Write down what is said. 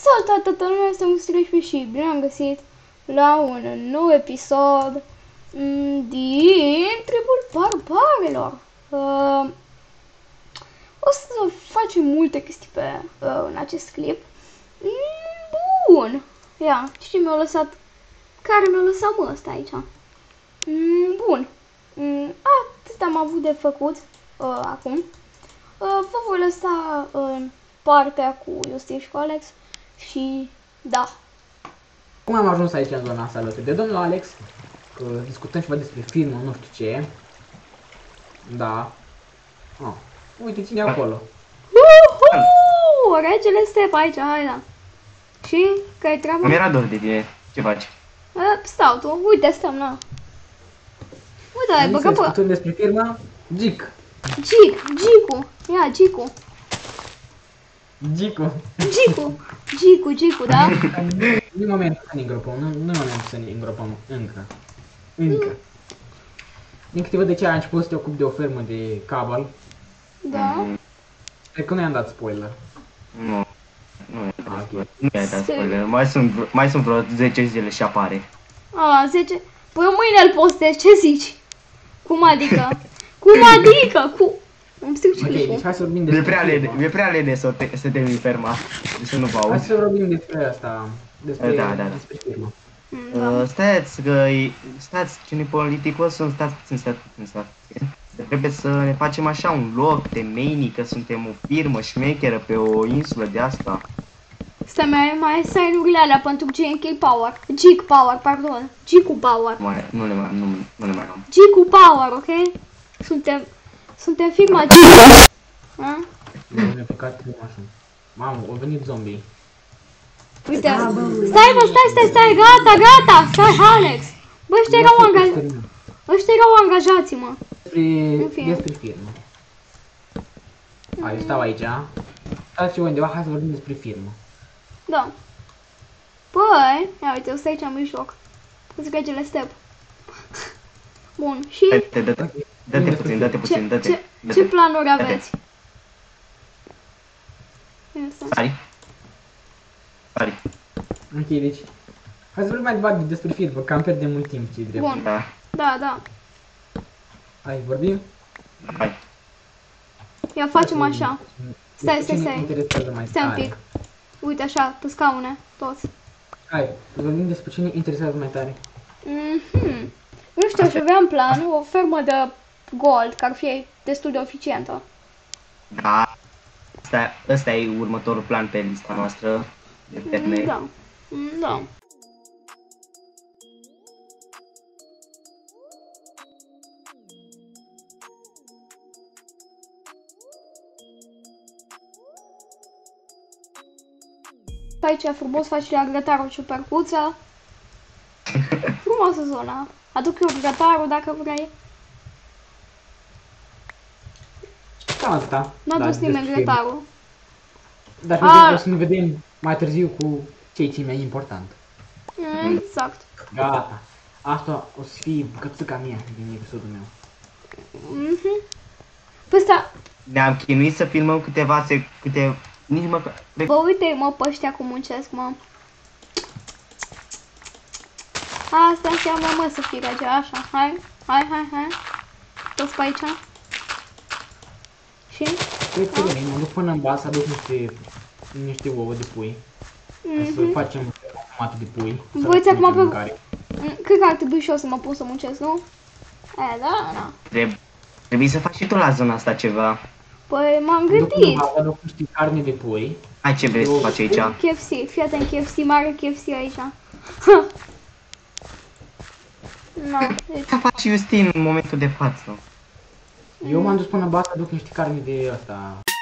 Salutare toată lumea, sunt Strișpi și bine am găsit la un nou episod din Tribul Barbarelor. O să facem multe chestii în acest clip. Bun. Ia, cine mi-a lăsat? Care mi-a lăsat ăsta aici? Bun. Atât am avut de făcut acum. Vă voi lăsa în partea cu Justin și cu Alex și da. Cum am ajuns aici în zona asta alături de domnul Alex, că discutăm ceva despre filmul, nu știu ce. Da. Uite cine e acolo. Regele Step aici, hai da. Și care-i treaba? Mi-era dor de tine, ce faci? Stau tu, uite stăm, na. Uite, ai băgat pe... Discutăm despre firma Gic. Gicu, ia, Gicu. Gicu, da? Nu e momentul să ne îngropăm, nu e momentul să ne îngropăm încă. Din câte văd de ce ai început să te ocupi de o fermă de cabal. Da. Cred că nu i-am dat spoiler. Nu i-ai dat spoiler, mai sunt vreo 10 zile și apare. 10? Păi eu mâine îl postez, ce zici? Cum adică? Îmi stric Ok, clipul. deci hai să vorbim despre E prea lene să termini ferma, deci să nu vă Hai auzi. să vorbim despre asta, despre firmă. Stați, cine e politicos, stați. Trebuie să ne facem așa un loc temeinic, că suntem o firmă șmecheră pe o insulă de asta. Stai, mai sign-urile alea pentru GK Power. Gic Power, pardon. Gicu Power. Nu le mai am. Gicu Power, ok? Suntem firma Gicu. Mi-a păcat așa. Mamă, au venit zombie. Uite, stai, gata, stai, Alex. Bă, ăștia erau angajații, mă. Despre firmă. Hai, stau aici. Stați și undeva, hai să vorbim despre firmă. Da. Păi, ia uite, stai aici în mijloc. Îți regele Step. Bun, și... Dă-te puțin. Ce planuri aveți? Sari. Ok, deci... Hai să vorbim mai departe despre firmă, că am pierdut mult timp, ce-i drept. Bun. Da. Hai, vorbim? Hai. Ia facem așa. Stai. Stai un tare? pic. Uite așa, pe scaune, toți. Hai, vorbim despre ce ne interesează mai tare. Nu știu, și aveam planul, o fermă de gold, care ar fi destul de eficientă. Da. Ăsta e următorul plan pe lista noastră de ferme. Da. Aici e frumos, faci la grătarul și percuță. Frumoasă zona. Aduc eu grătarul dacă vrei. Cam atâta. N-a dus nimeni grătarul. Dar trebuie să ne vedem mai târziu cu ce mai important. Exact. Gata. Asta o să fie bucățica mea din episodul meu. Păi ăsta... Ne-am chinuit să filmăm nici măcar... Bă, uite-mă pe ăștia cum muncesc, mă. Asta înseamnă, mă, să fii rege, așa. Hai. Toți pe aici. Și? Cred că bine, mă duc până în bas, aduc niște ouă de pui. Să facem mată de pui. Vă uiți acum pe... Cred că ar trebui și eu să mă pun să muncesc, nu? Da. Trebuie să faci și tu la zona asta ceva. Păi m-am gândit. Aduc niște carne de pui. Hai, ce vrei să faci aici? KFC, fii atent, KFC, mare KFC aici. Deci... Ce faci Justin în momentul de față? Eu m-am dus până în bas, aduc niște carne de asta.